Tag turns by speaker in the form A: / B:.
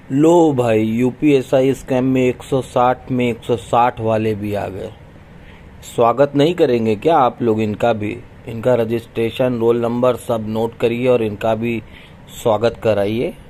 A: लो भाई, UPSI scam में 160 में 160 वाले भी आ गए। स्वागत नहीं करेंगे क्या आप लोग इनका भी? इनका रजिस्ट्रेशन, रोल नंबर सब नोट करिए और इनका भी स्वागत कराइए।